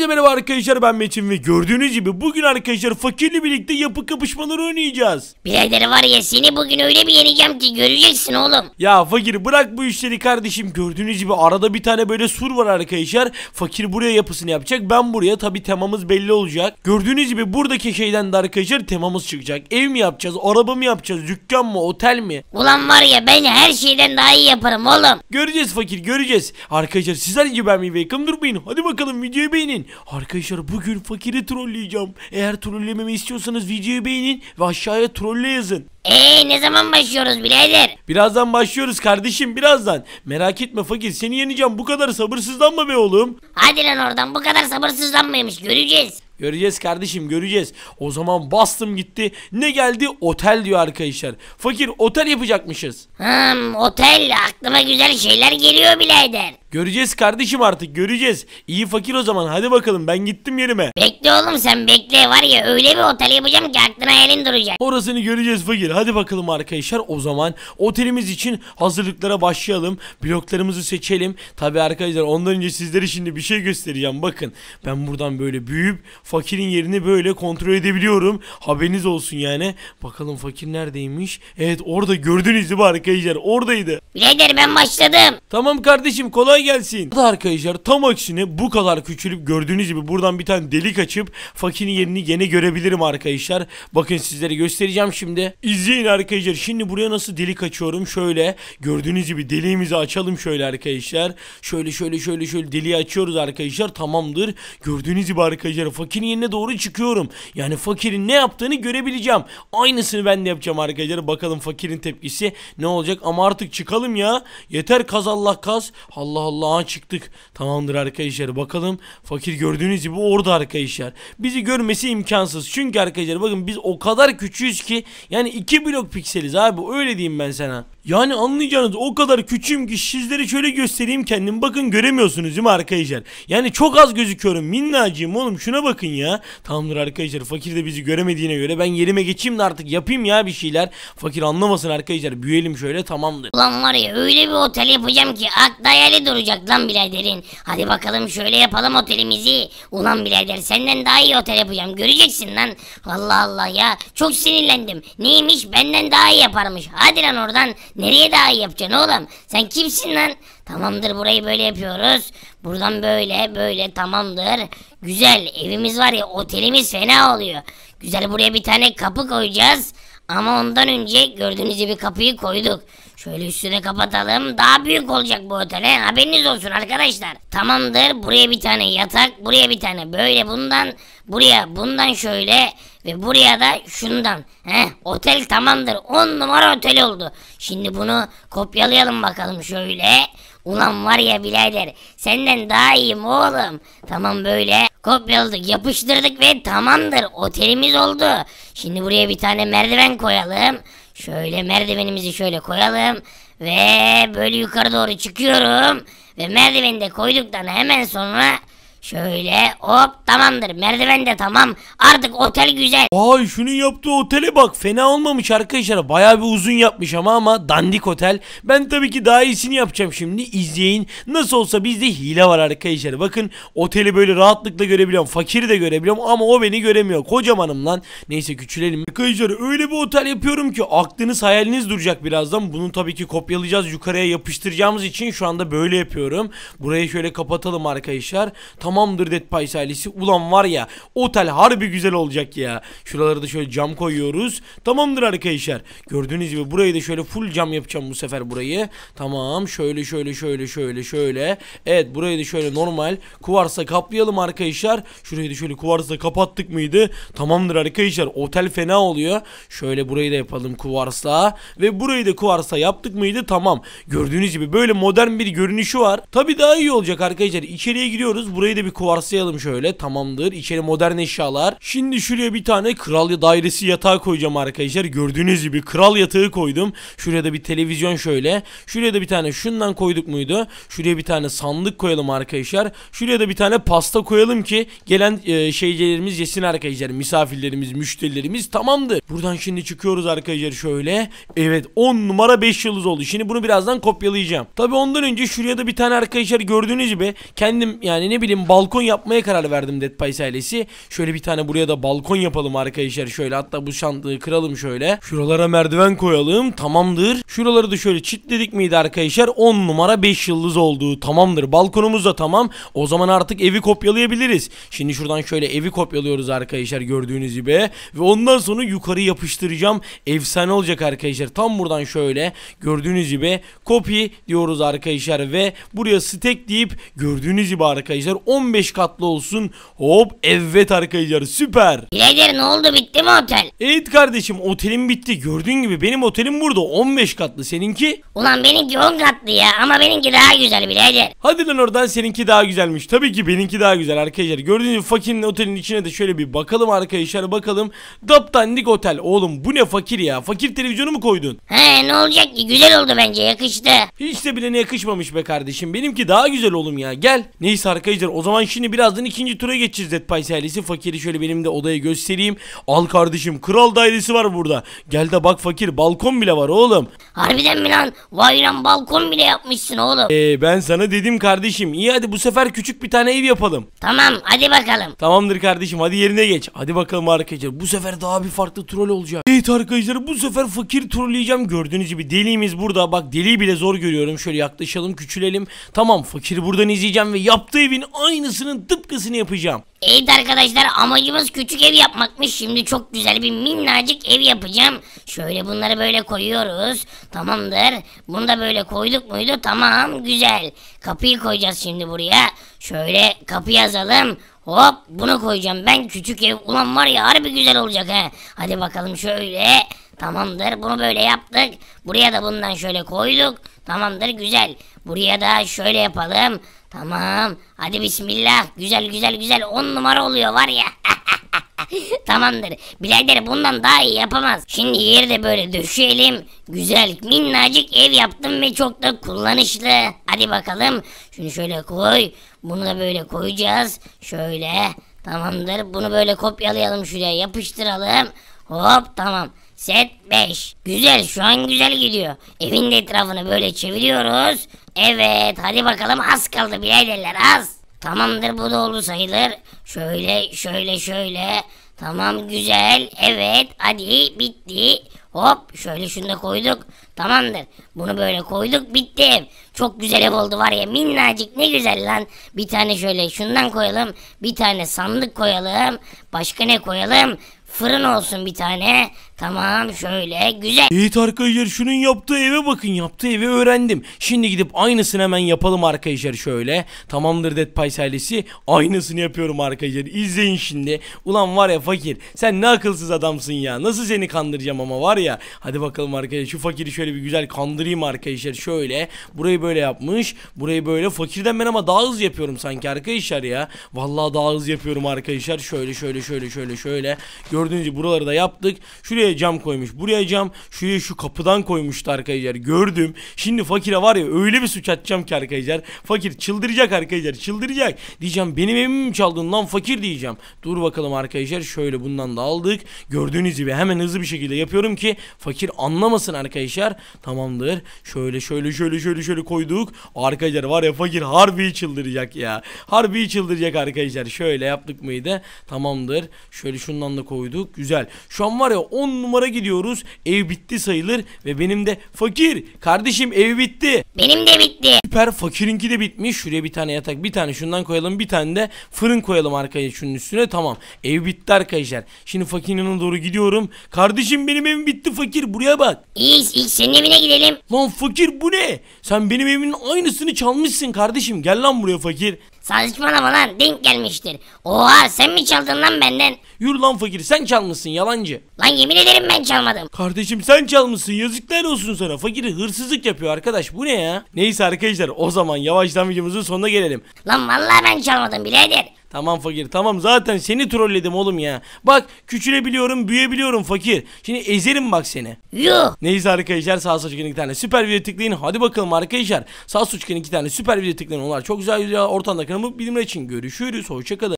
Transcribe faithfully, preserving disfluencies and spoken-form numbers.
Hepinize merhaba arkadaşlar, ben Metin ve gördüğünüz gibi bugün arkadaşlar fakirle birlikte yapı kapışmaları oynayacağız. Birader var ya, seni bugün öyle bir yeneceğim ki göreceksin oğlum. Ya fakir bırak bu işleri kardeşim, gördüğünüz gibi arada bir tane böyle sur var arkadaşlar. Fakir buraya yapısını yapacak, ben buraya, tabi temamız belli olacak. Gördüğünüz gibi buradaki şeyden de arkadaşlar temamız çıkacak. Ev mi yapacağız, araba mı yapacağız, dükkan mı, otel mi? Ulan var ya, ben her şeyden daha iyi yaparım oğlum. Göreceğiz fakir, göreceğiz. Arkadaşlar sizler gibi ben mi welcome durmayın. Hadi bakalım videoyu beğenin. Arkadaşlar bugün fakiri trolleyeceğim. Eğer trollememi istiyorsanız videoyu beğenin ve aşağıya trolle yazın. Eee ne zaman başlıyoruz birader? Birazdan başlıyoruz kardeşim, birazdan. Merak etme fakir, seni yeneceğim, bu kadar sabırsızlanma be oğlum. Hadi lan oradan, bu kadar sabırsızlanmaymış, göreceğiz. Göreceğiz kardeşim, göreceğiz. O zaman bastım gitti. Ne geldi? Otel diyor arkadaşlar. Fakir, otel yapacakmışız. Hmm, otel, aklıma güzel şeyler geliyor birader. Göreceğiz kardeşim, artık göreceğiz. İyi fakir, o zaman hadi bakalım, ben gittim yerime. Bekle oğlum, sen bekle, var ya öyle bir otel yapacağım ki aklına hayalin duracak. Orasını göreceğiz fakir. Hadi bakalım arkadaşlar, o zaman otelimiz için hazırlıklara başlayalım. Bloklarımızı seçelim. Tabi arkadaşlar ondan önce sizlere şimdi bir şey göstereceğim. Bakın, ben buradan böyle büyüyüp fakirin yerini böyle kontrol edebiliyorum. Haberiniz olsun yani. Bakalım fakir neredeymiş? Evet, orada, gördünüz değil mi arkadaşlar? Oradaydı. Birader ben başladım. Tamam kardeşim, kolay gelsin. Burada arkadaşlar tam aksine bu kadar küçülüp gördüğünüz gibi buradan bir tane delik açıp fakirin yerini gene görebilirim arkadaşlar. Bakın sizlere göstereceğim şimdi. İzleyin arkadaşlar. Şimdi buraya nasıl delik açıyorum? Şöyle gördüğünüz gibi deliğimizi açalım şöyle arkadaşlar. Şöyle şöyle şöyle şöyle deliği açıyoruz arkadaşlar. Tamamdır. Gördüğünüz gibi arkadaşlar fakirin yerine doğru çıkıyorum. Yani fakirin ne yaptığını görebileceğim. Aynısını ben de yapacağım arkadaşlar. Bakalım fakirin tepkisi ne olacak, ama artık çıkalım ya. Yeter kaz Allah kaz. Allah Allah, çıktık. Tamamdır arkadaşlar, bakalım. Fakir gördüğünüz gibi orada arkadaşlar. Bizi görmesi imkansız. Çünkü arkadaşlar bakın, biz o kadar küçüğüz ki yani iki blok pikseliz abi, öyle diyeyim ben sana. Yani anlayacağınız o kadar küçüğüm ki sizlere şöyle göstereyim kendim. Bakın, göremiyorsunuz değil mi arkadaşlar? Yani çok az gözüküyorum, minnacığım oğlum, şuna bakın ya. Tamamdır arkadaşlar, fakir de bizi göremediğine göre ben yerime geçeyim de artık yapayım ya bir şeyler. Fakir anlamasın arkadaşlar, büyüyelim şöyle, tamamdır. Ulan var ya, öyle bir otel yapacağım ki akla hayali duracak lan biraderin. Hadi bakalım şöyle yapalım otelimizi. Ulan birader, senden daha iyi otel yapacağım, göreceksin lan. Allah Allah ya, çok sinirlendim. Neymiş, benden daha iyi yaparmış. Hadi lan oradan. Nereye daha iyi yapacaksın oğlum? Sen kimsin lan? Tamamdır, burayı böyle yapıyoruz. Buradan böyle böyle, tamamdır. Güzel, evimiz var ya, otelimiz fena oluyor. Güzel, buraya bir tane kapı koyacağız. Ama ondan önce gördüğünüz gibi kapıyı koyduk. Şöyle üstüne kapatalım. Daha büyük olacak bu otel, he? Haberiniz olsun arkadaşlar. Tamamdır, buraya bir tane yatak, buraya bir tane böyle, bundan buraya, bundan şöyle ve buraya da şundan. Heh, otel tamamdır, on numara otel oldu. Şimdi bunu kopyalayalım bakalım şöyle. Ulan var ya birader, senden daha iyiyim oğlum. Tamam, böyle kopyaladık, yapıştırdık ve tamamdır, otelimiz oldu. Şimdi buraya bir tane merdiven koyalım. Şöyle merdivenimizi şöyle koyalım ve böyle yukarı doğru çıkıyorum. Ve merdiveni de koyduktan hemen sonra şöyle hop, tamamdır, merdiven de tamam, artık otel güzel. Ay, şunun yaptığı otele bak, fena olmamış arkadaşlar, bayağı bir uzun yapmış ama ama dandik otel. Ben tabii ki daha iyisini yapacağım, şimdi izleyin. Nasıl olsa bizde hile var arkadaşlar, bakın oteli böyle rahatlıkla görebiliyorum, fakiri de görebiliyorum ama o beni göremiyor, kocamanım lan. Neyse, küçülelim arkadaşlar. Öyle bir otel yapıyorum ki aklınız hayaliniz duracak birazdan. Bunu tabii ki kopyalayacağız, yukarıya yapıştıracağımız için şu anda böyle yapıyorum. Burayı şöyle kapatalım arkadaşlar. Tamam. Tamamdır Dead Pies ailesi. Ulan var ya, otel harbi güzel olacak ya. Şuraları da şöyle cam koyuyoruz. Tamamdır arkadaşlar. Gördüğünüz gibi burayı da şöyle full cam yapacağım bu sefer burayı. Tamam, şöyle şöyle şöyle şöyle şöyle. Evet, burayı da şöyle normal kuvarsla kaplayalım arkadaşlar. Şurayı da şöyle kuvarsla kapattık mıydı? Tamamdır arkadaşlar, otel fena oluyor. Şöyle burayı da yapalım kuvarsla. Ve burayı da kuvarsla yaptık mıydı? Tamam. Gördüğünüz gibi böyle modern bir görünüşü var. Tabi daha iyi olacak arkadaşlar. İçeriye giriyoruz. Burayı da bir kuvarslayalım şöyle, tamamdır. İçeri modern eşyalar. Şimdi şuraya bir tane kral dairesi yatağı koyacağım arkadaşlar. Gördüğünüz gibi kral yatağı koydum. Şuraya da bir televizyon şöyle. Şuraya da bir tane şundan koyduk muydu? Şuraya bir tane sandık koyalım arkadaşlar. Şuraya da bir tane pasta koyalım ki gelen e, şeycilerimiz yesin arkadaşlar. Misafirlerimiz, müşterilerimiz, tamamdır. Buradan şimdi çıkıyoruz arkadaşlar şöyle. Evet, on numara beş yıldız oldu. Şimdi bunu birazdan kopyalayacağım. Tabi ondan önce şuraya da bir tane arkadaşlar gördüğünüz gibi kendim yani ne bileyim balkon yapmaya karar verdim Dead Pies ailesi. Şöyle bir tane buraya da balkon yapalım arkadaşlar. Şöyle hatta bu şantığı kıralım şöyle. Şuralara merdiven koyalım. Tamamdır. Şuraları da şöyle çitledik miydi arkadaşlar? on numara beş yıldız oldu. Tamamdır. Balkonumuz da tamam. O zaman artık evi kopyalayabiliriz. Şimdi şuradan şöyle evi kopyalıyoruz arkadaşlar gördüğünüz gibi. Ve ondan sonra yukarı yapıştıracağım. Efsane olacak arkadaşlar. Tam buradan şöyle gördüğünüz gibi copy diyoruz arkadaşlar ve buraya stack deyip gördüğünüz gibi arkadaşlar on beş katlı olsun. Hop, evet arkadaşlar, süper. Birader ne oldu, bitti mi otel? Evet kardeşim, otelim bitti. Gördüğün gibi benim otelim burada on beş katlı, seninki? Ulan benimki on katlı ya, ama benimki daha güzel birader. Hadi lan oradan, seninki daha güzelmiş. Tabii ki benimki daha güzel arkadaşlar. Gördüğünüz gibi fakirin otelin içine de şöyle bir bakalım arkadaşlar, bakalım. Daptandik otel. Oğlum bu ne fakir ya? Fakir televizyonu mu koydun? He, ne olacak ki, güzel oldu bence, yakıştı. Hiç de bile ne yakışmamış be kardeşim. Benimki daha güzel oğlum ya. Gel. Neyse arkadaşlar, o zaman şimdi birazdan ikinci tura geçeceğiz Dead Pies ailesi. Fakiri şöyle benim de odayı göstereyim. Al kardeşim, kral dairesi var burada. Gel de bak fakir, balkon bile var oğlum. Harbiden mi lan? Vay lan, balkon bile yapmışsın oğlum. Eee ben sana dedim kardeşim. İyi, hadi bu sefer küçük bir tane ev yapalım. Tamam, hadi bakalım. Tamamdır kardeşim, hadi yerine geç. Hadi bakalım arkadaşlar, bu sefer daha bir farklı troll olacak. Evet arkadaşlar, bu sefer fakir trolleyeceğim. Gördüğünüz gibi deliğimiz burada. Bak, deliği bile zor görüyorum. Şöyle yaklaşalım, küçülelim. Tamam, fakiri buradan izleyeceğim ve yaptığı evin aynısının tıpkısını yapacağım. Evet arkadaşlar, amacımız küçük ev yapmakmış. Şimdi çok güzel bir minnacık ev yapacağım. Şöyle bunları böyle koyuyoruz. Tamamdır. Bunu da böyle koyduk muydu? Tamam, güzel. Kapıyı koyacağız şimdi buraya. Şöyle kapı yazalım. Hop, bunu koyacağım ben, küçük ev. Ulan var ya, harbi güzel olacak he. Hadi bakalım şöyle. Tamamdır, bunu böyle yaptık. Buraya da bundan şöyle koyduk. Tamamdır, güzel. Buraya da şöyle yapalım. Tamam. Hadi bismillah. Güzel güzel güzel. On numara oluyor var ya. Tamamdır. Birader bundan daha iyi yapamaz. Şimdi yeri de böyle döşeyelim. Güzel minnacık ev yaptım ve çok da kullanışlı. Hadi bakalım. Şunu şöyle koy. Bunu da böyle koyacağız. Şöyle. Tamamdır. Bunu böyle kopyalayalım, şuraya yapıştıralım. Hop, tamam. Set beş. Güzel, şu an güzel gidiyor. Evin de etrafını böyle çeviriyoruz. Evet, hadi bakalım, az kaldı biraderler, az. Tamamdır, bu da oldu sayılır. Şöyle şöyle şöyle. Tamam, güzel. Evet, hadi bitti. Hop, şöyle şunu da koyduk. Tamamdır. Bunu böyle koyduk, bitti ev. Çok güzel ev oldu var ya, minnacık, ne güzel lan. Bir tane şöyle şundan koyalım. Bir tane sandık koyalım. Başka ne koyalım? Fırın olsun bir tane. Tamam, şöyle güzel. Evet arkadaşlar, şunun yaptığı eve bakın, yaptığı evi öğrendim. Şimdi gidip aynısını hemen yapalım arkadaşlar şöyle. Tamamdır Dead Pies ailesi, aynısını yapıyorum arkadaşlar, izleyin şimdi. Ulan var ya fakir, sen ne akılsız adamsın ya, nasıl seni kandıracağım ama var ya. Hadi bakalım arkadaşlar, şu fakiri şöyle bir güzel kandırayım arkadaşlar şöyle. Burayı böyle yapmış, burayı böyle. Fakirden ben ama daha hızlı yapıyorum sanki arkadaşlar ya. Vallahi daha hızlı yapıyorum arkadaşlar. Şöyle şöyle şöyle şöyle şöyle. Gördüğünüz gibi buraları da yaptık. Şuraya cam koymuş, buraya cam, şuraya şu kapıdan koymuştu arkadaşlar, gördüm. Şimdi fakire var ya, öyle bir suç atacağım ki arkadaşlar, fakir çıldıracak arkadaşlar, çıldıracak. Diyeceğim, benim evimi mi çaldın lan fakir diyeceğim. Dur bakalım arkadaşlar, şöyle bundan da aldık. Gördüğünüz gibi hemen hızlı bir şekilde yapıyorum ki fakir anlamasın arkadaşlar. Tamamdır, şöyle şöyle şöyle şöyle şöyle koyduk. Arkadaşlar var ya, fakir harbi çıldıracak ya, harbi çıldıracak arkadaşlar. Şöyle yaptık mıydı? Tamamdır, şöyle şundan da koyduk, güzel. Şu an var ya, on numara gidiyoruz. Ev bitti sayılır ve benim de fakir kardeşim ev bitti. Benim de bitti. Süper, fakirinki de bitmiş. Şuraya bir tane yatak, bir tane şundan koyalım, bir tane de fırın koyalım arkadaşlar şunun üstüne. Tamam, ev bitti arkadaşlar. Şimdi fakirin yanına doğru gidiyorum. Kardeşim benim evim bitti fakir, buraya bak. İyi, ilk senin evine gidelim. Lan fakir, bu ne? Sen benim evimin aynısını çalmışsın kardeşim. Gel lan buraya fakir. Saçmalama lan, denk gelmiştir. Oha, sen mi çaldın lan benden? Yürü lan fakir, sen çalmışsın yalancı. Lan yemin ederim ben çalmadım. Kardeşim sen çalmışsın, yazıklar olsun sana. Fakiri hırsızlık yapıyor arkadaş, bu ne ya? Neyse arkadaşlar, o zaman yavaştan videomuzun sonuna gelelim. Lan vallahi ben çalmadım birader. Tamam fakir, tamam, zaten seni trolledim oğlum ya. Bak, küçülebiliyorum, büyüyebiliyorum fakir. Şimdi ezerim bak seni. Yuh. Neyse arkadaşlar, sağ sol çıkan iki tane süper video tıklayın. Hadi bakalım arkadaşlar, sağ sol çıkan iki tane süper video tıklayın. Onlar çok güzel video. Ortamda kanalımı bildirimler için görüşürüz. Hoşçakalın.